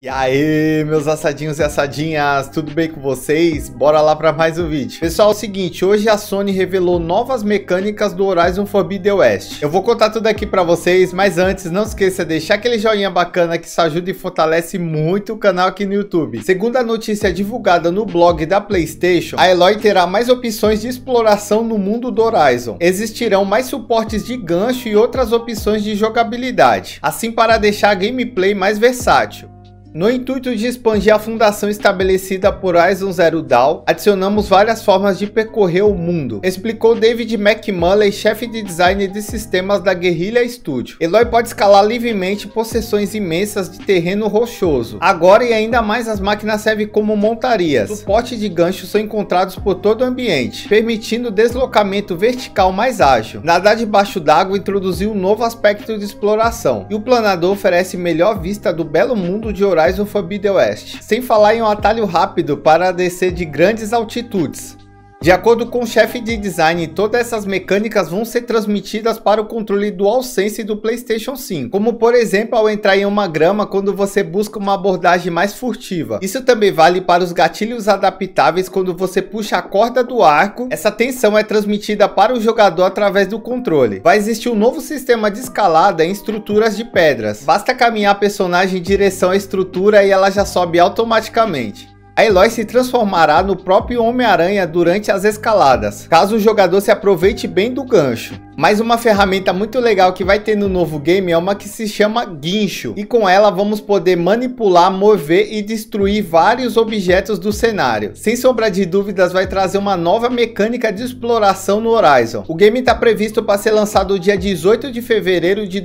E aí, meus assadinhos e assadinhas, tudo bem com vocês? Bora lá para mais um vídeo. Pessoal, é o seguinte, hoje a Sony revelou novas mecânicas do Horizon Forbidden West. Eu vou contar tudo aqui para vocês, mas antes, não esqueça de deixar aquele joinha bacana que isso ajuda e fortalece muito o canal aqui no YouTube. Segundo a notícia divulgada no blog da PlayStation, a Aloy terá mais opções de exploração no mundo do Horizon. Existirão mais suportes de gancho e outras opções de jogabilidade, assim para deixar a gameplay mais versátil. No intuito de expandir a fundação estabelecida por Horizon Zero Dawn, adicionamos várias formas de percorrer o mundo, explicou David McMullen, chefe de design de sistemas da Guerrilla Studio. Aloy pode escalar livremente por seções imensas de terreno rochoso. Agora e ainda mais, as máquinas servem como montarias. Suporte de ganchos são encontrados por todo o ambiente, permitindo deslocamento vertical mais ágil. Nadar debaixo d'água introduziu um novo aspecto de exploração, e o planador oferece melhor vista do belo mundo de Horizon Forbidden West, sem falar em um atalho rápido para descer de grandes altitudes. De acordo com o chefe de design, todas essas mecânicas vão ser transmitidas para o controle DualSense do PlayStation 5, como por exemplo ao entrar em uma grama quando você busca uma abordagem mais furtiva. Isso também vale para os gatilhos adaptáveis quando você puxa a corda do arco. Essa tensão é transmitida para o jogador através do controle. Vai existir um novo sistema de escalada em estruturas de pedras. Basta caminhar a personagem em direção à estrutura e ela já sobe automaticamente. A Aloy se transformará no próprio Homem-Aranha durante as escaladas, caso o jogador se aproveite bem do gancho. Mais uma ferramenta muito legal que vai ter no novo game é uma que se chama Guincho, e com ela vamos poder manipular, mover e destruir vários objetos do cenário. Sem sombra de dúvidas, vai trazer uma nova mecânica de exploração no Horizon. O game está previsto para ser lançado no dia 18 de fevereiro de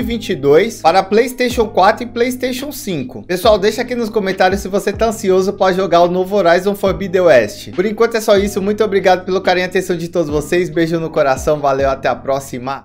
2022 para PlayStation 4 e PlayStation 5. Pessoal, deixa aqui nos comentários se você está ansioso para jogar o novo Horizon Forbidden West. Por enquanto é só isso, muito obrigado pelo carinho e atenção de todos vocês, beijo no coração, valeu, até a próxima.